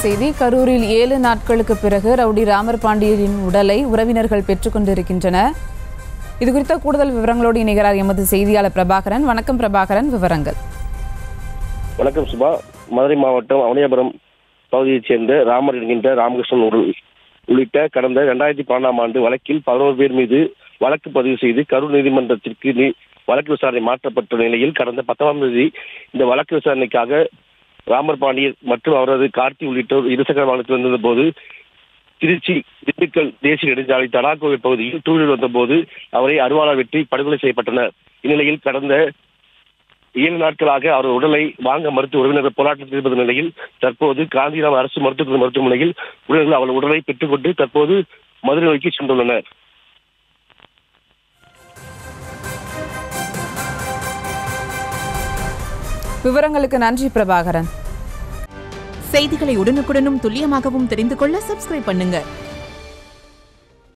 செய்தி. கரூரில் 7 நாட்களுக்கு பிறகு ரவுடி ராமர் பாண்டியரின் உடலை உறவினர்கள் பெற்றுக் கொண்டிருக்கின்றனர். இது குறித்த கூடுதல் விவரங்களோடு இணைகிறார் எமது செய்தியாளர் பிரபாகரன். வணக்கம் பிரபாகரன், விவரங்கள். வணக்கம் சுபா. மதுரை மாவட்டம் அவனியாபுரம் பகுதியைச் சேர்ந்த ராமர் என்கின்ற ராமகிருஷ்ணன் உள்ளிட்ட கடந்த 2012ஆம் ஆண்டு வழக்கில் 11 பேர் மீது வழக்கு பதிவு செய்து கரூர் நீதிமன்றத்திற்கு வழக்கு விசாரணை மாற்றப்பட்ட நிலையில் கடந்த 10ஆம் தேதி இந்த வழக்கு விசாரணைக்காக ராமர் பாண்டியர் மற்றும் அவரது கார்த்தி உள்ளிட்டோர் இருசக்கர வாகனத்தில் வந்திருந்த போது திருச்சி திண்டுக்கல் தேசிய நெடுஞ்சாலை தடாகோவில் பகுதியில் டூவீலர் வந்தபோது அவரை அருவாளால் வெட்டி படுகொலை செய்யப்பட்டனர். இந்நிலையில் கடந்த 7 நாட்களாக அவர் உடலை வாங்க மறுத்து உறவினர்கள் போராட்டத்தில் இருந்த நிலையில் தற்போது காந்திராம் அரசு மருத்துவமனையில் உறவினர்கள் அவர் உடலை பெற்றுக்கொண்டு தற்போது மதுரை நோக்கி சென்றுள்ளனர். விவரங்களுக்கு நன்றி பிரபாகரன். செய்திகளை உடனுக்குடனும் துல்லியமாகவும் தெரிந்து கொள்ள சப்ஸ்கிரைப் பண்ணுங்க.